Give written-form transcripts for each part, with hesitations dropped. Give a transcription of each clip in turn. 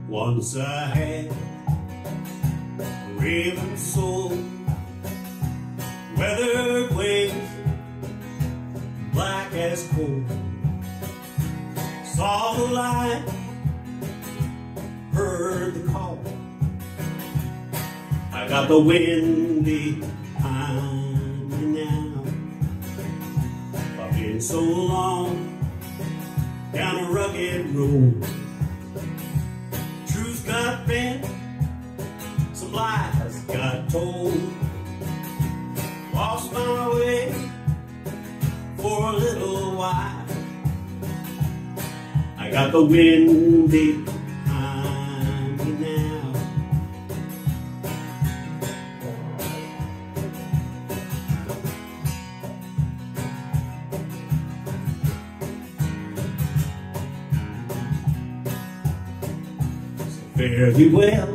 Once I had a raving soul, weathered wings, black as coal. Saw the light, heard the call. I got the wind behind me now. I've been so long down a rugged road. Truth got bent, some lies got told. Lost my way for a little while. I got the wind behind me now. Fare thee well,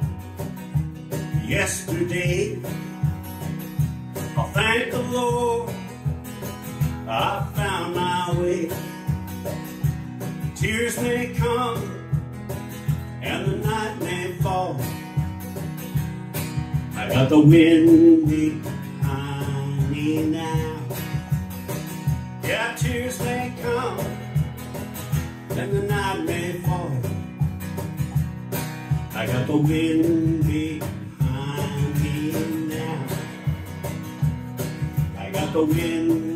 yesterday. I thank the Lord I found my way. Tears may come and the night may fall. I got the wind behind me now. Yeah, tears may come and the night may fall. I got the wind behind me now. I got the wind